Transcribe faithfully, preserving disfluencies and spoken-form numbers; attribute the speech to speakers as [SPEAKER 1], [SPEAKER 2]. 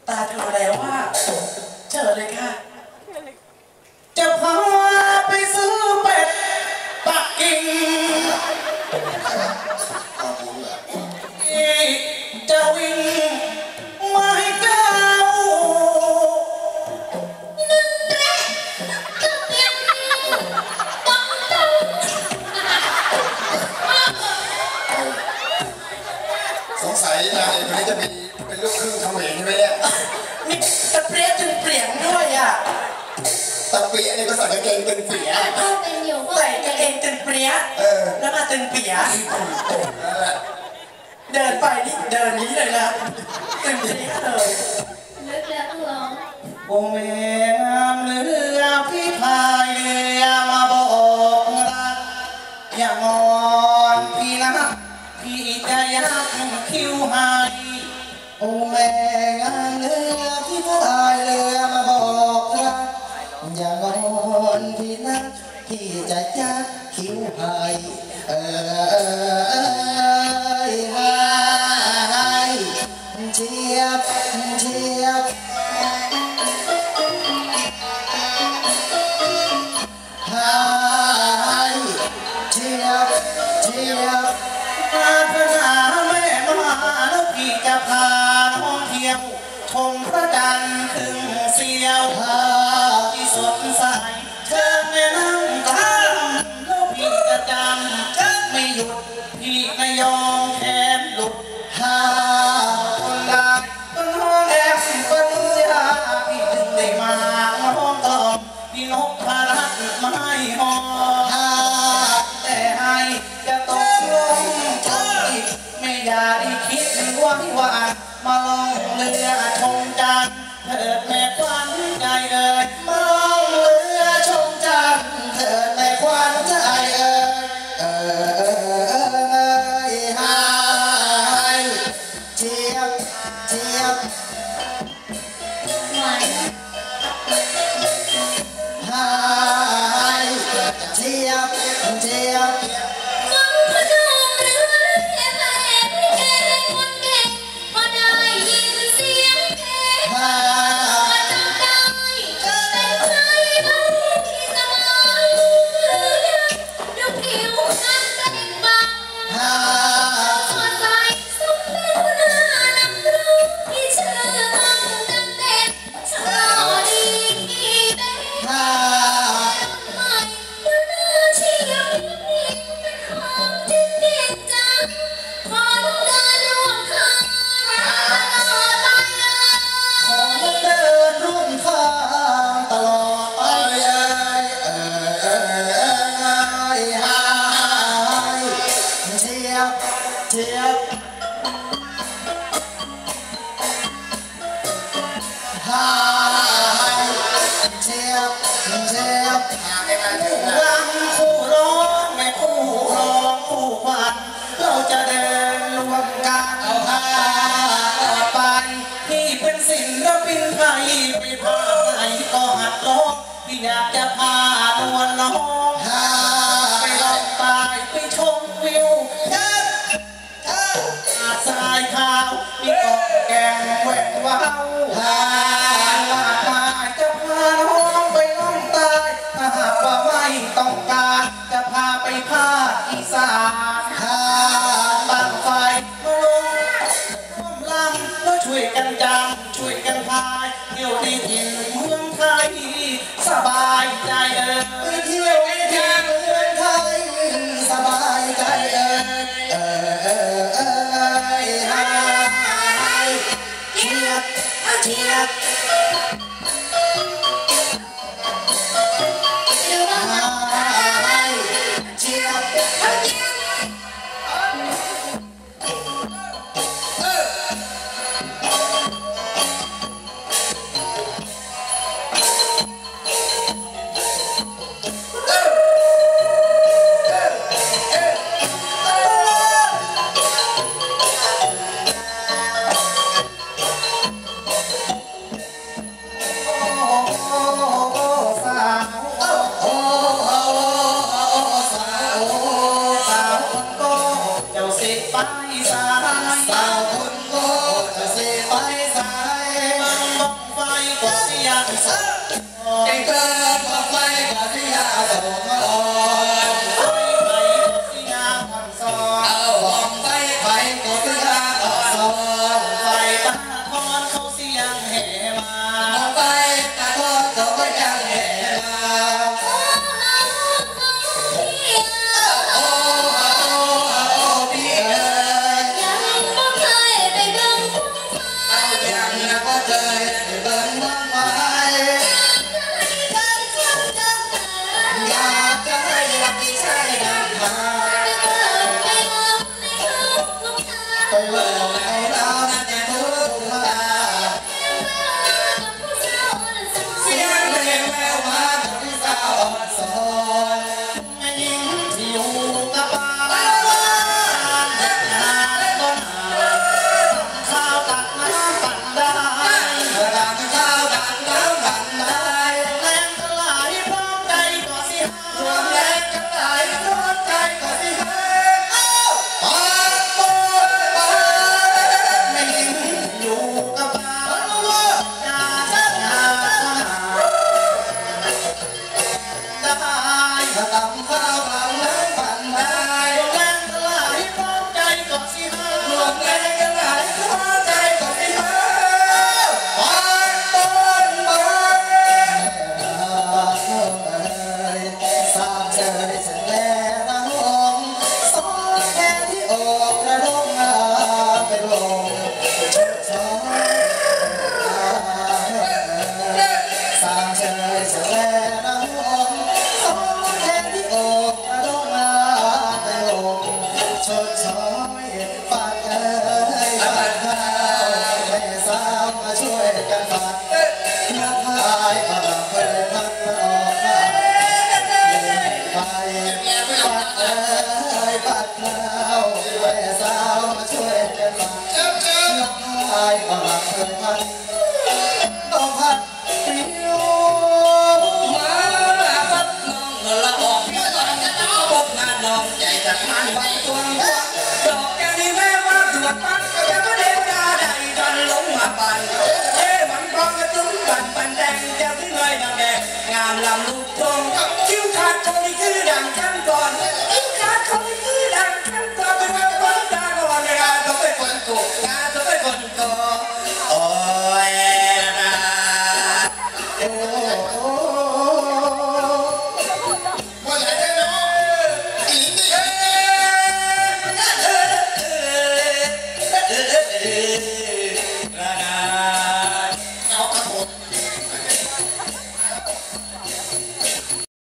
[SPEAKER 1] ตาดูแล้วว่าเจอเลยค่ะจะพาไปซื้อเป็ดปักกิ่งจะวิ่งมาให้เจ้า
[SPEAKER 2] สงสัยนางเอกคนนี้จะมีเป็นลูกครึ่งเขมรใช่ไหมเนี่ย
[SPEAKER 1] มีตะเปรี้ยจึงเปลี่ยนด้วยอ่ะ
[SPEAKER 2] ตะเปียนี่ก็ใส่กางเกงตึงเปีย
[SPEAKER 1] ใส่กางเกงตึงเปรี้ยแล้วมาตึงเปียเดินไปนี่เดินนี้เลยนะตึงเปียเลย
[SPEAKER 3] เลิกแล้วต้องร้อง
[SPEAKER 1] วงเวงามเรือพี่พายเรือมาบอกรักอย่างงอนพี่นะพี่จะยักคิ้วให้
[SPEAKER 2] โอ้แม่งานเรือที่พายเรือมาบอกรักอย่างงอนพี่นะพี่จะยักคิ้วให้เออให้เชียบเชียบให้เชียบเชียบ
[SPEAKER 1] มาพนาแม่มาแล้วพี่จะพาน้องเที่ยวชมพระจันทร์ขึ้นเสียวที่สดใสเธอแม่นั่งกลางแล้วพี่จะจำจะไม่หยุดพี่ไม่ยอมแขนหลุดหาคนได้ต้นห้องแอบปัญญาพี่จึงได้มาห้องตอมพี่นกพารักไม่หอแต่ให้จะตกลงไม่ได้คิดไว้ว่ามาลองเรือชมจันทร์เถิดแม่ควันใจเอ่ยมาลองเรือชมจันทร์เถิดแม่ควันใจเอ่ย
[SPEAKER 2] เออให้เจียบเจียบ
[SPEAKER 3] หวาน
[SPEAKER 2] ให้เจียบเจียบ
[SPEAKER 3] ฟังพนมหรือเรียกพระเอกลิเกคนเก่งพอได้ยินเสียงเพลงก็จำได้เป็นใครบ้างที่สมัยหรือยังดูผิวนั้นเปล่งบางสดใสสมเป็นหน้านำรูปที่ชื่อห้องจำเด็ดชะลอดีที่เด็กใหม่ดูหน้าเชียวยิ่งเป็นของจริงจริงจังขอทุกการร่วมทางตลอดไปเลย
[SPEAKER 2] ขอเดินร่วมทางตลอดไปเอ่ยเออเออให้เจียบเจียบให้เจียบเจียบ
[SPEAKER 1] คู่รำคู่ร้องแม่คู่ร้องคู่ขวัญเราจะเดินรวมกันเอาหาต่อไปพี่เป็นศิลปินไทยไปพาไหนก็หัดร้องพี่อยากจะพานวลน้องไปลองตายไปชมวิวหาดทรายขาวมีเกาะแก่งแหวกว้าวหาลาดมาจะพาน้องไปล่องใต้ถ้าหากว่าไม่ต้องการจะพาไปภาคอีสานหาบางไฟมาลงร่วมลำแล้วช่วยกันจำช่วยกันพายเที่ยวในถิ่นเมืองไทยสบายใจเออ
[SPEAKER 2] เที่ยวในถิ่นเมืองไทยสบายใจเอ่ยเออเออเออให้เจียบเจียบให้เจียบเจียบวยกันฝากน้ำพายมาเพื่อพัดมาออกข้าไปปัดเอ้ยปัดเท้าด้วยสาวมาช่วยกันฝากน้ำพายมาเพื่อพัดต้องพัดเปรี้ยวมาพัดน้องละออกพี่ตอนจะเอาพบงานน้องใจจะพันวันตัว